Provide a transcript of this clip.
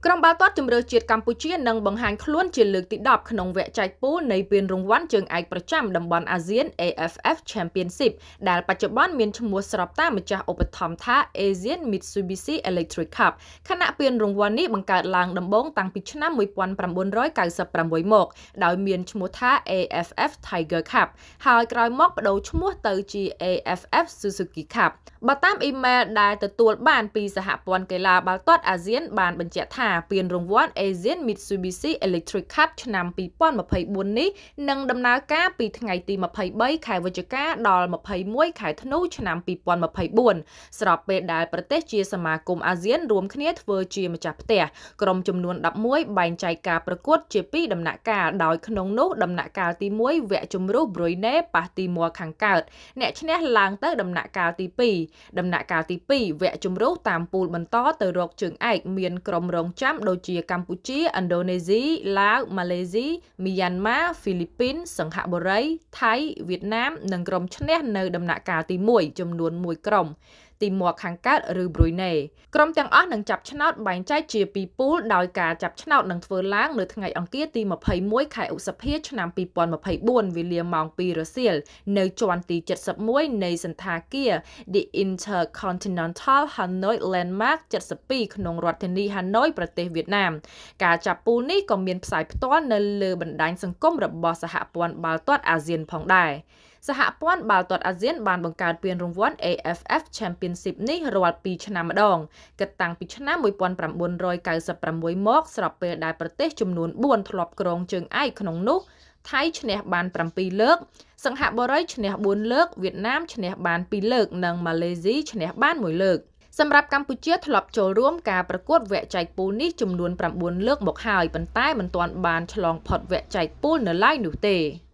ក្រុមបាល់ទាត់ជម្រើសជាតិកម្ពុជានឹងបង្ហាញខ្លួនជាលើកទី10ក្នុងវគ្គចែកពូលនៃពានរង្វាន់ជើងឯកប្រចាំតំបន់អាស៊ាន AFF Championship ដែលបច្ចុប្បន្នមានឈ្មោះស្របតាមម្ចាស់ឧបត្ថម្ភថា Asian Mitsubishi Electric Cup ខណៈពានរង្វាន់នេះបង្កើតឡើងដំបូងតាំងពីឆ្នាំ1996មកដោយមានឈ្មោះថា AFF Tiger Cup ហើយក្រោយមកបដូរឈ្មោះទៅជា AFF Suzuki Cup បើតាមអ៊ីមែលដែលទទួលបានពីសហព័ន្ធកីឡាបាល់ទាត់អាស៊ានបានបញ្ជាក់ថាពានរង្វាន់ Asian Mitsubishi Electric Cup ឆ្នាំ2024នេះនឹងដំណើរការពីថ្ងៃទី23ខែវិច្ឆិកាដល់21ខែធ្នូឆ្នាំ2024ស្របពេលដែលប្រទេសជាសមាគមអាស៊ានរួមគ្នាធ្វើជាម្ចាស់ផ្ទះក្រុមចំនួន11បែងចែកការប្រកួតជា2ដំណាក់កាលដោយក្នុងនោះដំណាក់កាលទី1វគ្គជម្រុះ Brunei ប៉ះទីមួខាងកើតអ្នកឈ្នះឡើងទៅដំណាក់កាលទី2ដំណាក់កាលទី2វគ្គជម្រុះតាមពូលបន្តទៅរកជើងឯកមានក្រុមរងចាំដូចជាកម្ពុជាឥណ្ឌូនេស៊ីឡាវម៉ាឡេស៊ីមីយ៉ាន់ម៉ាហ្វីលីពីនសិង្ហបុរីថៃវៀតណាមនិងក្រុមឈ្នះនៅដំណាក់កាលទី1ចំនួន1ក្រុមទីមួខាងកើតឬ Brunei ក្រុមទាំងអស់នឹងចាប់ឆ្នោតបែងចែកជា2ពូលដោយការចាប់ឆ្នោតនឹងធ្វើឡើងនៅថ្ងៃអង្គារទី21ខែឧសភាឆ្នាំ2024វេលាម៉ោង2រសៀលនៅជាន់ទី71នៃសន្តាគារ The Intercontinental Hanoi Landmark 72ក្នុងរដ្ឋធានី Hanoi ប្រទេសវៀតណាមការចាប់ពូលនេះក៏មានផ្សាយផ្ទាល់នៅលើបណ្ដាញសង្គមរបស់សហព័ន្ធបាល់ទាត់អាស៊ានផងដែរសហព័ន្ធបាល់ទាត់អាស៊ានបានបង្កើតពានរង្វាន់ AFF Championship នេះរាល់2ឆ្នាំម្ដងគិតតាំងពីឆ្នាំ1996មកស្របពេលដែលប្រទេសចំនួន4ធ្លាប់គ្រងជើងឯកក្នុងនោះថៃឈ្នះបាន7លើកសិង្ហបុរីឈ្នះ4លើកវៀតណាមឈ្នះបាន2លើកនិងម៉ាឡេស៊ីឈ្នះបាន1លើកសម្រាប់កម្ពុជាធ្លាប់ចូលរួមការប្រកួតវគ្គចែកពូលនេះចំនួន9លើកមកហើយប៉ុន្តែមិនទាន់បានឆ្លងផុតវគ្គចែកពូលនៅឡើយនោះទេ